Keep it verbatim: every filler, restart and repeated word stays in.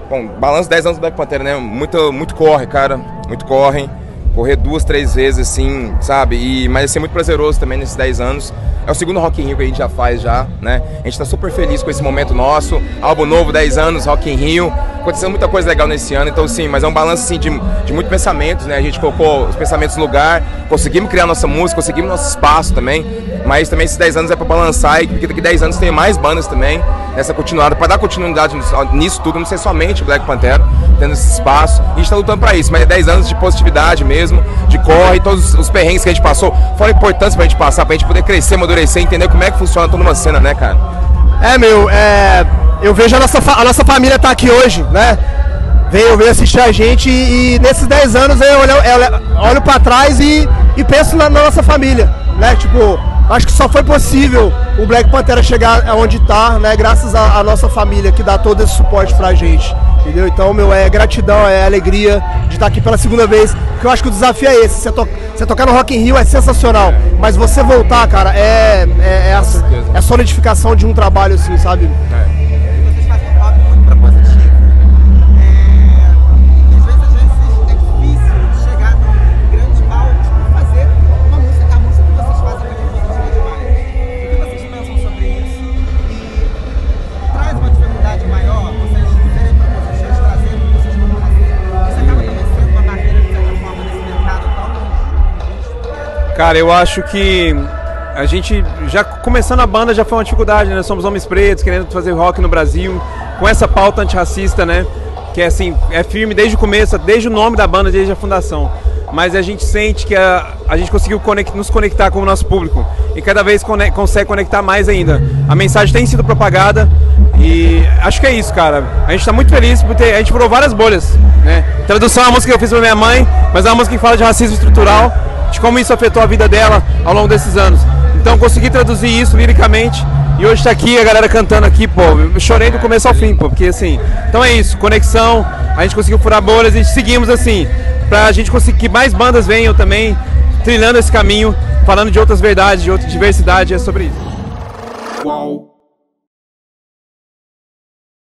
Bom, balanço dez anos do Black Pantera, né? Muito, muito corre, cara. Muito corre. Correr duas, três vezes, assim, sabe? E, mas ser muito prazeroso também nesses dez anos. É o segundo Rock in Rio que a gente já faz já, né? A gente tá super feliz com esse momento nosso. Álbum novo, dez anos, Rock in Rio. Aconteceu muita coisa legal nesse ano, então sim, mas é um balanço assim, de, de muitos pensamentos, né? A gente colocou os pensamentos no lugar, conseguimos criar nossa música, conseguimos nosso espaço também. Mas também esses dez anos é pra balançar e que daqui dez anos tem mais bandas também nessa continuada, pra dar continuidade nisso tudo, não ser somente Black Pantera, tendo esse espaço. A gente tá lutando pra isso, mas é dez anos de positividade mesmo, de corre, todos os perrengues que a gente passou, foram importantes pra gente passar, pra gente poder crescer, amadurecer, entender como é que funciona toda uma cena, né, cara? É, meu, é, eu vejo a nossa, a nossa família tá aqui hoje, né? Veio, veio assistir a gente e, e nesses dez anos eu olho, eu olho pra trás e, e penso na, na nossa família, né? Tipo, acho que só foi possível o Black Pantera chegar onde tá, né? Graças à nossa família que dá todo esse suporte pra gente, entendeu? Então, meu, é gratidão, é alegria de estar aqui pela segunda vez, porque eu acho que o desafio é esse, você, to você tocar no Rock in Rio é sensacional, mas você voltar, cara, é, é, é, a, é a solidificação de um trabalho assim, sabe? É. Cara, eu acho que a gente, já começando a banda, já foi uma dificuldade, né? Somos homens pretos, querendo fazer rock no Brasil, com essa pauta antirracista, né? Que é assim, é firme desde o começo, desde o nome da banda, desde a fundação. Mas a gente sente que a, a gente conseguiu conect, nos conectar com o nosso público e cada vez conect, consegue conectar mais ainda. A mensagem tem sido propagada e acho que é isso, cara. A gente tá muito feliz por ter, a gente furou várias bolhas, né? Tradução é uma música que eu fiz pra minha mãe, mas é uma música que fala de racismo estrutural, de como isso afetou a vida dela ao longo desses anos. Então consegui traduzir isso liricamente e hoje tá aqui a galera cantando aqui, pô, eu chorei do começo ao fim, pô, porque assim, então é isso, conexão, a gente conseguiu furar bolhas e seguimos assim, pra gente conseguir que mais bandas venham também, trilhando esse caminho, falando de outras verdades, de outra diversidade, é sobre isso. Uau.